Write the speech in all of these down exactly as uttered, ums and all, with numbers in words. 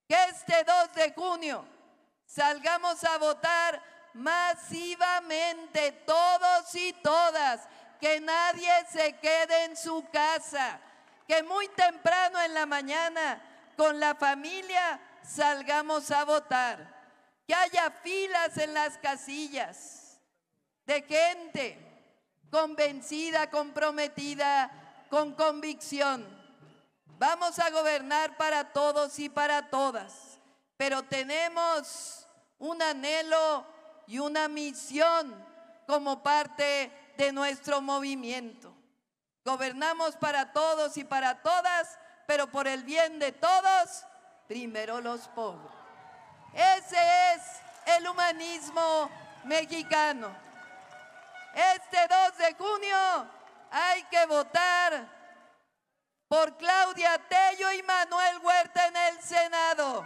que este dos de junio salgamos a votar masivamente, todos y todas, que nadie se quede en su casa, que muy temprano en la mañana con la familia salgamos a votar, que haya filas en las casillas de gente convencida, comprometida, con convicción. Vamos a gobernar para todos y para todas, pero tenemos un anhelo y una misión como parte de nuestro movimiento. Gobernamos para todos y para todas, pero por el bien de todos, primero los pobres. Ese es el humanismo mexicano. Este dos de junio hay que votar por Claudia Tello y Manuel Huerta en el Senado,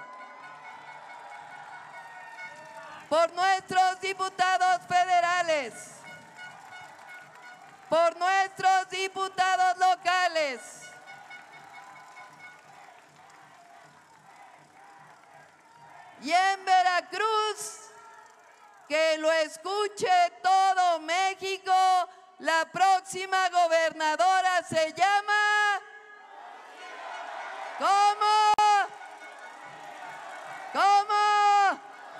por nuestros diputados federales, por nuestros diputados locales, y en Veracruz, que lo escuche todo México, la próxima gobernadora se llama... ¿Cómo? ¿Cómo?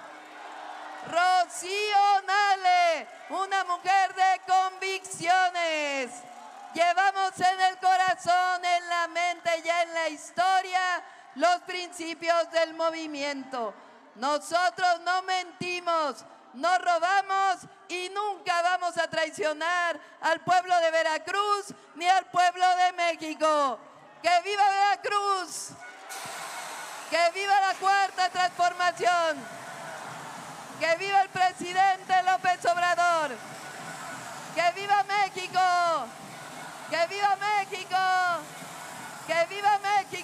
Rocío Nale, una mujer de convicciones. Llevamos en el corazón, en la mente y en la historia los principios del movimiento. Nosotros no mentimos, no robamos y nunca vamos a traicionar al pueblo de Veracruz ni al pueblo de México. ¡Que viva Veracruz! ¡Que viva la Cuarta Transformación! ¡Que viva el presidente López Obrador! ¡Que viva México! ¡Que viva México! ¡Que viva México!